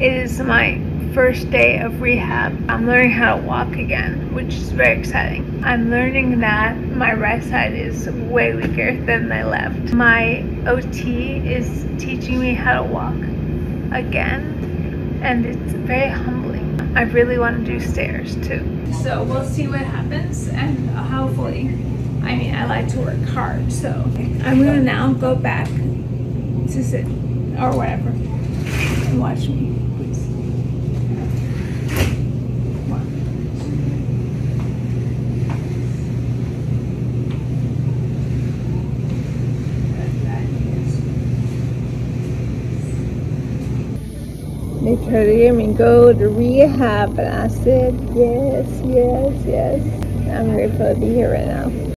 It is my first day of rehab. I'm learning how to walk again, which is very exciting. I'm learning that my right side is way weaker than my left. My OT is teaching me how to walk again, and it's very humbling. I really want to do stairs too. So we'll see what happens, and hopefully, I mean, I like to work hard, so I'm gonna now go back to sit or whatever and watch me, please. They tried to get me go to rehab, and I said yes, yes, yes. I'm grateful to be here right now.